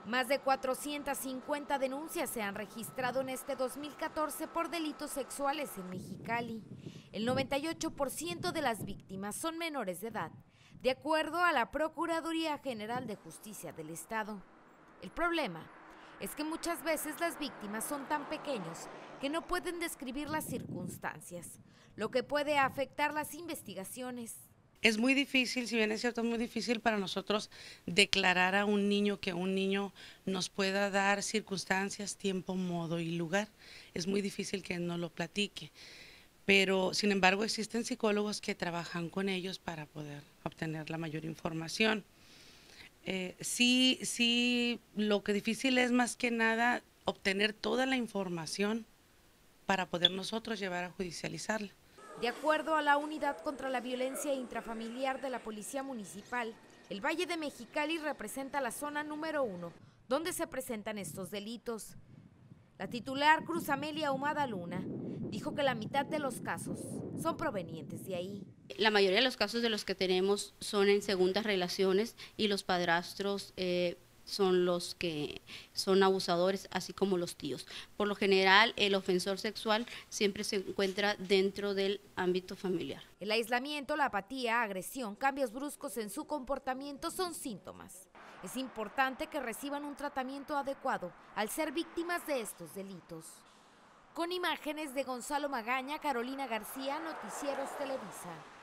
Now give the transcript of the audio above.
Más de 450 denuncias se han registrado en este 2014 por delitos sexuales en Mexicali. El 98% de las víctimas son menores de edad, de acuerdo a la Procuraduría General de Justicia del Estado. El problema es que muchas veces las víctimas son tan pequeños que no pueden describir las circunstancias, lo que puede afectar las investigaciones. Es muy difícil, si bien es cierto, es muy difícil para nosotros declarar a un niño que un niño nos pueda dar circunstancias, tiempo, modo y lugar. Es muy difícil que nos lo platique. Pero, sin embargo, existen psicólogos que trabajan con ellos para poder obtener la mayor información. Sí, lo que difícil es más que nada obtener toda la información para poder nosotros llevar a judicializarla. De acuerdo a la Unidad contra la Violencia Intrafamiliar de la Policía Municipal, el Valle de Mexicali representa la zona número 1, donde se presentan estos delitos. La titular Cruz Amelia Humada Luna dijo que la mitad de los casos son provenientes de ahí. La mayoría de los casos de los que tenemos son en segundas relaciones y los padrastros son los que son abusadores, así como los tíos. Por lo general, el ofensor sexual siempre se encuentra dentro del ámbito familiar. El aislamiento, la apatía, agresión, cambios bruscos en su comportamiento son síntomas. Es importante que reciban un tratamiento adecuado al ser víctimas de estos delitos. Con imágenes de Gonzalo Magaña, Carolina García, Noticieros Televisa.